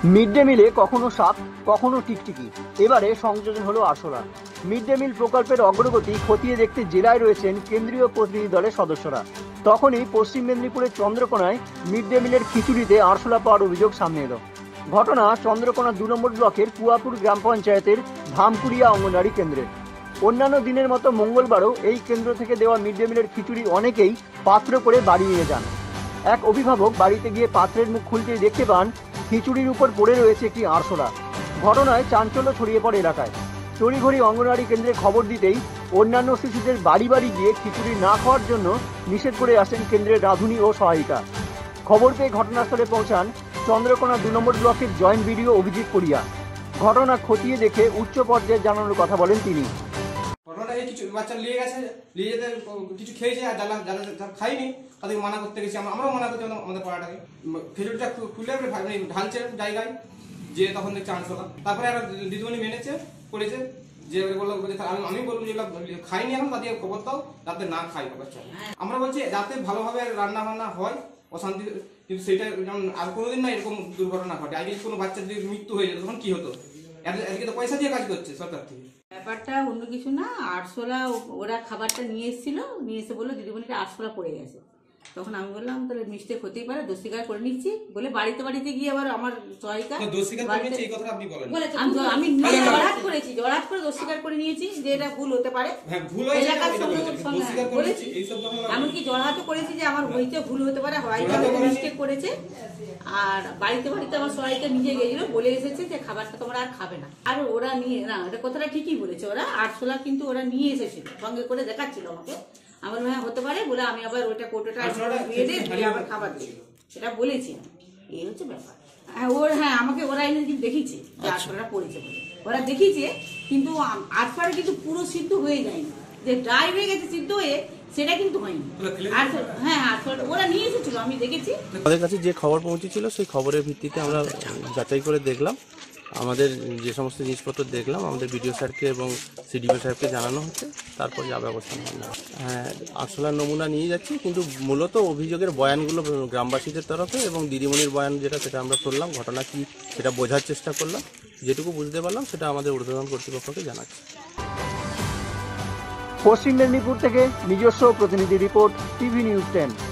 Mid day মিলে কখনো সাপ কখনো টিকটিকি, এবারে সংযোজন হলো আরশোলা। মিড ডে মিল প্রকল্পের অগ্রগতি খতিয়ে দেখতে জেলায় রয়েছেন কেন্দ্রীয় প্রতিনিধি দলের সদস্যরা। তখনই পশ্চিম মেদিনীপুরের চন্দ্রকোনায় মিড ডে মিলের খিচুড়িতে আরশোলা পাওয়ার অভিযোগ সামনে এলো। ঘটনা চন্দ্রকোনা 2 নম্বর ব্লকের কুয়াপুর গ্রাম পঞ্চায়েতের ধামকুড়িয়া অঙ্গনওয়াড়ি কেন্দ্রে। অন্যান্য দিনের মতো মঙ্গলবারও এই কেন্দ্র থেকে দেওয়া মিড ডে মিলের খিচুড়ি অনেকেই পাত্র করে বাড়ি নিয়ে যান। এক অভিভাবক বাড়িতে গিয়ে পাত্রের মুখ খুলতেই দেখতে পান খিচুড়ির উপর পড়ে রয়েছে একটি আরশোলা। ঘটনায় চাঞ্চল্য ছড়িয়ে পড়ে এলাকায়। তড়িঘড়ি অঙ্গনওয়াড়ি কেন্দ্রে খবর দিতেই অন্যান্য শিশুদের বাড়ি বাড়ি গিয়ে খিচুড়ি না খাওয়ার জন্য নিষেধ করে আসেন কেন্দ্রের রাঁধুনি ও সহায়িকা। খবর পেয়ে ঘটনাস্থলে পৌঁছান চন্দ্রকোনা 2 নম্বর ব্লকের জয়েন্ট বিডিও অভিজিৎ কোরিয়া। ঘটনা খতিয়ে দেখে উচ্চ পর্যায়ে জানানোর কথা বলেন তিনি। ঘটনাটা এই কিছু বাচ্চা নিয়ে গেছে, নিয়ে যেতে কিছু খেয়েছে, আর যারা খাইনি তাদেরকে মানা করতে গেছি, আমরাও মানা করছি আমাদের পাড়াটাকে। খিচুড়িটা খুলে ঢালছে জায়গায়, যে তখন দেখছে আনশোলা। তারপরে আর দিদিমণি মেনেছে করেছে, যে বললো আমি বলবো যেগুলো খাইনি এখন তাদের খবর দাও যাতে না খাই বাচ্চা। আমরা বলছি যাতে ভালোভাবে রান্না বান্না হয় অশান্তি, কিন্তু সেটা যেমন আর কোনোদিন না এরকম দুর্ঘটনা ঘটে। আগে কোনো বাচ্চার যদি মৃত্যু হয়ে যেত তখন কি হতো? এদিকে তো পয়সা দিয়ে কাজ করছে সরকার থেকে। ব্যাপারটা অন্য কিছু না, আরশোলা ওরা খাবারটা নিয়ে এসেছিল, নিয়ে এসে বললো দিদিমণিটা আরশোলা পড়ে গেছে। তখন আমি বললাম তাহলে মিস্টেক হতেই পারে, দোষ স্বীকার করে নিচ্ছি বলে বাড়িতে বাড়িতে গিয়ে আবার আমার সহায়িকা আমি জড়াত করেছি, জড়াত করে দোষ স্বীকার করে নিয়েছি যে এটা ভুল হতে পারে, এমনকি জড়াতও করেছি যে আমার হইতে ভুল হতে পারে, হয়তো মিস্টেক করেছে। আর বাড়িতে বাড়িতে আমার সহায়িকা নিজে গেছিল, বলে এসেছে যে খাবারটা তোমরা আর খাবে না। আর ওরা নিয়ে না, এটা কথাটা ঠিকই বলেছে, ওরা আরশোলা কিন্তু ওরা নিয়ে এসেছিল, সঙ্গে করে দেখাচ্ছিল আমাকে। আমার হ্যাঁ হতে পারে বলে আমি আবার ওইটা কোটোটা ধুয়ে দিয়ে আবার খাবার দিয়েছিল, সেটা বলেছি। এই হচ্ছে ব্যাপার। হ্যাঁ আমাকে ওরা এনে কিন্তু দেখিয়েছে যে আরশোলাটা পড়েছে বলে, ওরা দেখিয়েছে। কিন্তু আরশোলা কিন্তু পুরো সিদ্ধ হয়ে যায়নি, যে ড্রাই হয়ে গেছে সিদ্ধ হয়ে, সেটা কিন্তু হয়নি। হ্যাঁ আরশোলাটা ওরা নিয়ে এসেছিল, আমি দেখেছি। আমাদের কাছে যে খবর পৌঁছেছিল সেই খবরের ভিত্তিতে আমরা যাচাই করে দেখলাম। আমাদের যে সমস্ত জিনিসপত্র দেখলাম আমাদের বিডিও স্যারকে এবং সিডিও সাহেবকে জানানো হচ্ছে, তারপর যা ব্যবস্থা নেওয়া। হ্যাঁ আরশোলার নমুনা নিয়ে যাচ্ছি, কিন্তু মূলত অভিযোগের বয়ানগুলো গ্রামবাসীদের তরফে এবং দিদিমণির বয়ান যেটা সেটা আমরা করলাম, ঘটনা কি সেটা বোঝার চেষ্টা করলাম, যেটুকু বুঝতে পারলাম সেটা আমাদের ঊর্ধ্বতন কর্তৃপক্ষকে জানাচ্ছি। পশ্চিম মেদিনীপুর থেকে নিজস্ব প্রতিনিধি রিপোর্ট, টিভি নিউজ 10।